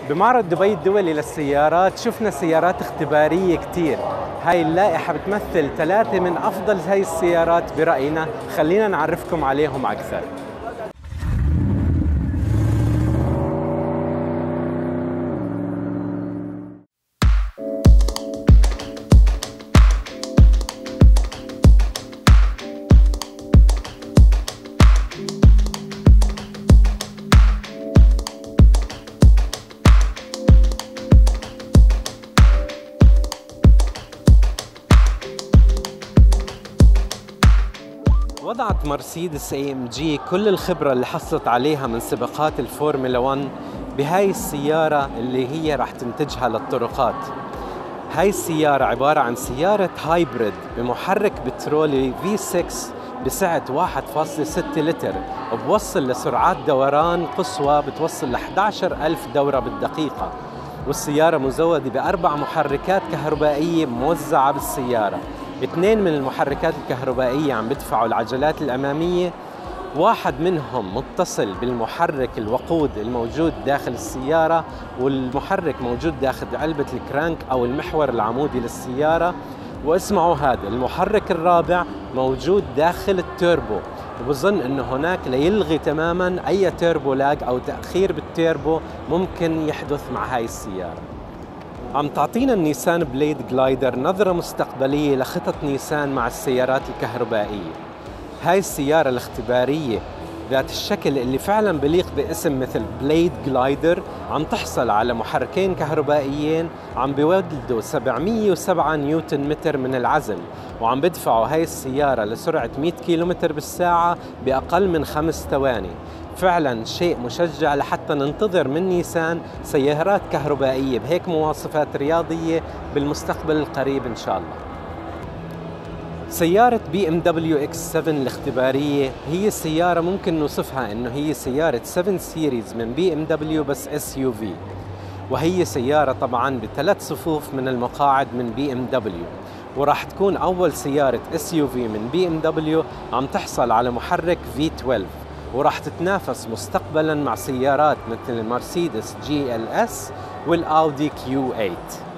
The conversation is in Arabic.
بمعرض دبي الدولي للسيارات شفنا سيارات اختبارية كتير. هاي اللائحة بتمثل 3 من أفضل هاي السيارات برأينا. خلينا نعرفكم عليهم أكثر. وضعت مرسيدس AMG كل الخبرة اللي حصلت عليها من سباقات الفورمولا 1 بهاي السيارة اللي هي راح تنتجها للطرقات. هاي السيارة عبارة عن سيارة هايبريد بمحرك بترولي V6 بسعة 1.6 لتر، وبوصل لسرعات دوران قصوى بتوصل ل 11,000 دورة بالدقيقة. والسيارة مزودة ب4 محركات كهربائية موزعة بالسيارة. 2 من المحركات الكهربائية عم بدفعوا العجلات الأمامية، واحد منهم متصل بالمحرك الوقود الموجود داخل السيارة، والمحرك موجود داخل علبة الكرانك أو المحور العمودي للسيارة. واسمعوا هذا المحرك الرابع موجود داخل التوربو، وبظن أنه هناك ليلغي تماما أي توربو لاج أو تأخير بالتوربو ممكن يحدث مع هاي السيارة. عم تعطينا النيسان بليد جلايدر نظرة مستقبلية لخطط نيسان مع السيارات الكهربائية. هاي السيارة الاختبارية ذات الشكل اللي فعلا بليق باسم مثل بليد جلايدر عم تحصل على محركين كهربائيين عم بيولدوا 707 نيوتن متر من العزم، وعم بدفعوا هاي السيارة لسرعة 100 كيلومتر بالساعة بأقل من 5 ثواني. فعلا شيء مشجع لحتى ننتظر من نيسان سيارات كهربائية بهيك مواصفات رياضية بالمستقبل القريب إن شاء الله. سيارة BMW X7 الاختبارية هي سيارة ممكن نوصفها إنه هي سيارة 7 سيريز من BMW بس SUV، وهي سيارة طبعاً ب3 صفوف من المقاعد من BMW، وراح تكون أول سيارة SUV من BMW عم تحصل على محرك V12، وراح تتنافس مستقبلاً مع سيارات مثل المرسيدس GLS والأودي Q8.